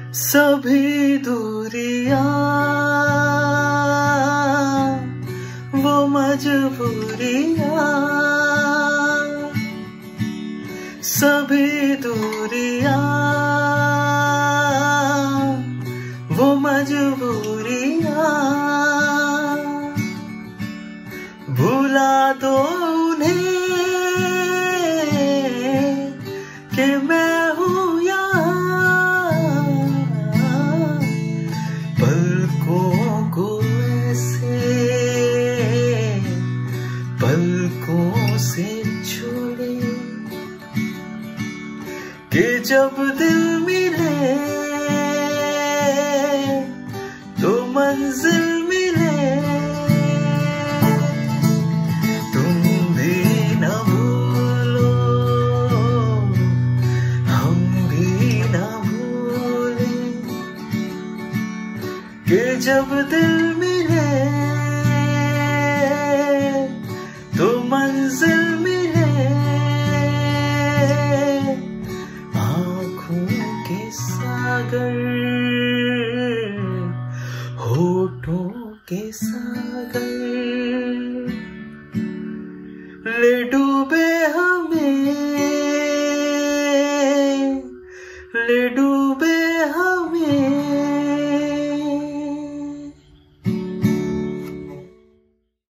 सभी दूरियां वो मजबूरियां, सभी दूरियां वो मजबूरियां। भुला दो उन्हें कि मैं हूँ यहाँ, पलकों को ऐसे पलकों से छोड़े कि जब दिल मिले तो मंजिल मिले। तुम भी न भूलो, हम भी न भूले कि जब दिल मिले तो मंजिल मिले। आँखों के सागर, होठों के सागर,